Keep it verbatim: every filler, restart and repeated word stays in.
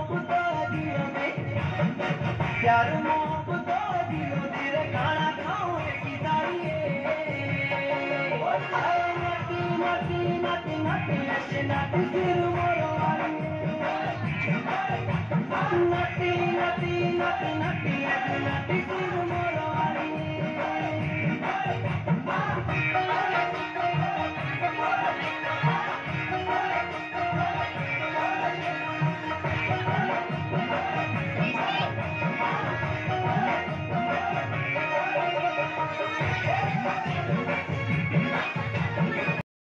मोहब्बत दिलों में प्यार मोहब्बत दिलों तेरे खाना खाओ की तारीए नटी नटी नटी नटी नटी नटी सिर मोरो नटी नटी नटी नटी नटी नटी सिर मोरो